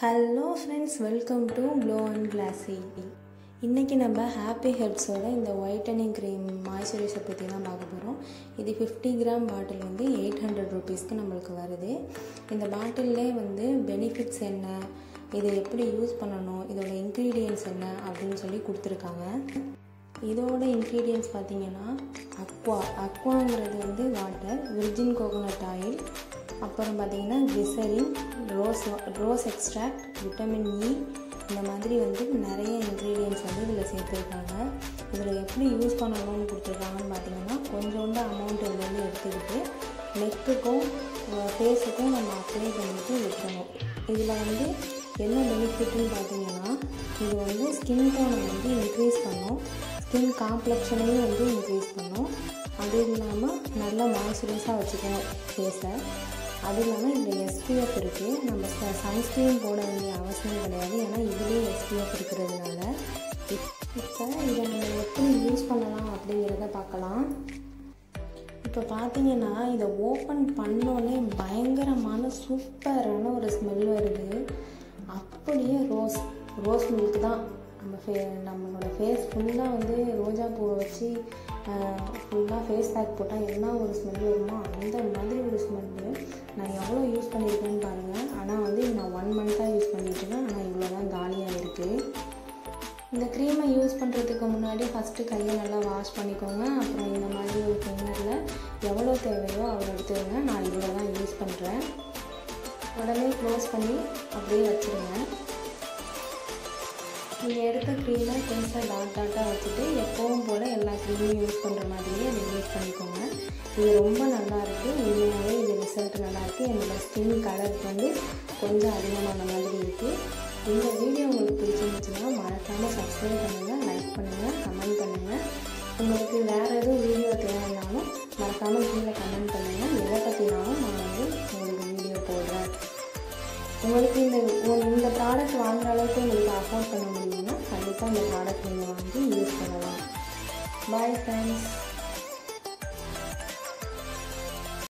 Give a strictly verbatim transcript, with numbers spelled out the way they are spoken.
Hello friends, welcome to glow and classy. இன்றைக்கி நம்ம happy ஹெர்ப்ஸோட இந்த ஒயிட்டனிங் க்ரீம் மாய்ஸ்சரைசர் பற்றி தான் பார்க்க போகிறோம். இது ஃபிஃப்டி கிராம் பாட்டில் வந்து எயிட் ஹண்ட்ரட் ருபீஸ்க்கு நம்மளுக்கு வருது. இந்த பாட்டிலே வந்து பெனிஃபிட்ஸ் என்ன, இதை எப்படி யூஸ் பண்ணணும், இதோட இன்க்ரீடியன்ட்ஸ் என்ன அப்படின்னு சொல்லி கொடுத்துருக்காங்க. இதோட இன்க்ரீடியன்ட்ஸ் பார்த்திங்கன்னா அக்வா அக்வாங்கிறது வந்து வாட்டர், விர்ஜின் கோகோனட் ஆயில், அப்புறம் பார்த்திங்கன்னா glycerin, rose rose extract, vitamin E, இந்த மாதிரி வந்து நிறைய இன்க்ரீடியன்ட்ஸ் வந்து இதில் சேர்த்துருக்காங்க. இதில் எப்படி யூஸ் பண்ணணும்னு கொடுத்துருக்காங்கன்னு பார்த்திங்கன்னா கொஞ்சோண்டு அமௌண்ட் இதுலேருந்து எடுத்துக்கிட்டு நெக்குக்கும் ஃபேஸுக்கும் நம்ம அப்ளை பண்ணிட்டு விட்டுறணும். இதில் வந்து என்ன பெனிஃபிட்னு பார்த்திங்கன்னா இது வந்து ஸ்கின் டோனை வந்து இன்க்ரீஸ் பண்ணும், ஸ்கின் காம்ப்ளெக்ஷனையும் வந்து இன்க்ரீஸ் பண்ணும். அது இல்லாமல் நல்லா மாய்ஸ்சரைஸாக வச்சுக்கணும் ஃபேஸை. அது இல்லாமல் இதில் எஸ்பிஎஃப் இருக்குது. நம்ம சன்ஸ்க்ரீன் போட வேண்டிய அவசியம் கிடையாது, ஏன்னா இதுலேயே எஸ்பிஎஃப் இருக்கிறதுனால. இப்போ இதை நம்ம எப்படி யூஸ் பண்ணலாம் அப்படிங்கிறத பார்க்கலாம். இப்போ பார்த்தீங்கன்னா இதை ஓப்பன் பண்ணோன்னே பயங்கரமான சூப்பரான ஒரு ஸ்மெல் வருது. அப்படியே ரோஸ் ரோஸ் மில்க் தான். நம்ம ஃபே நம்மளோட ஃபேஸ் ஃபுல்லாக வந்து ரோஜா பூவை வச்சு ஃபுல்லாக ஃபேஸ் பேக் போட்டால் என்ன ஒரு ஸ்மெல் வருமோ அந்த மாதிரி ஒரு ஸ்மெல்லு. நான் எவ்வளோ யூஸ் பண்ணியிருக்கேன்னு பாருங்கள். ஆனால் வந்து நான் ஒன் மந்த்தாக யூஸ் பண்ணிட்டுருக்கேன், ஆனால் இவ்வளோ தான் காலியாக இருக்குது. இந்த க்ரீமை யூஸ் பண்ணுறதுக்கு முன்னாடி ஃபஸ்ட்டு கையை நல்லா வாஷ் பண்ணிக்கோங்க. அப்புறம் இந்த மாதிரி ஒரு ஃபிங்கரில் எவ்வளோ தேவையோ அவ்வளோ எடுத்துக்கோங்க. நான் இவ்வளோ தான் யூஸ் பண்ணுறேன். உடனே க்ளோஸ் பண்ணி அப்படியே வச்சுருங்க. நீங்கள் எடுத்த க்ரீமை கொஞ்சம் டாட் டாட்டாக வச்சுட்டு எப்போவும் போல் எல்லா க்ரீமையும் யூஸ் பண்ணுற மாதிரியே அதை யூஸ் பண்ணிக்கோங்க. இது ரொம்ப நல்லாயிருக்கு. உண்மையாகவே இது ரிசல்ட் நல்லாயிருக்கு. என்னோடய ஸ்கின் கலருக்கு வந்து கொஞ்சம் அதிகமான மாதிரி இருக்குது. இந்த வீடியோ உங்களுக்கு பிடிச்சிருந்துச்சுன்னா மறக்காமல் சப்ஸ்கிரைப் பண்ணுங்கள், லைக் பண்ணுங்கள், கமெண்ட் பண்ணுங்கள். உங்களுக்கு வேறு எதுவும் வீடியோ தேவைன்னாலும் மறக்காமல் கீழே கமெண்ட் பண்ணுங்கள். எதை பற்றினாலும் நான் வந்து உங்களுக்கு வீடியோ போடுறேன். உங்களுக்கு இந்த இந்த ப்ராடக்ட் வாங்குகிற அளவுக்கு உங்களுக்கு அஃபோர்ட் பண்ண முடியும்னா கண்டிப்பாக இந்த ப்ராடக்ட் நீங்கள் வாங்கி யூஸ் பண்ணலாம். Bye friends.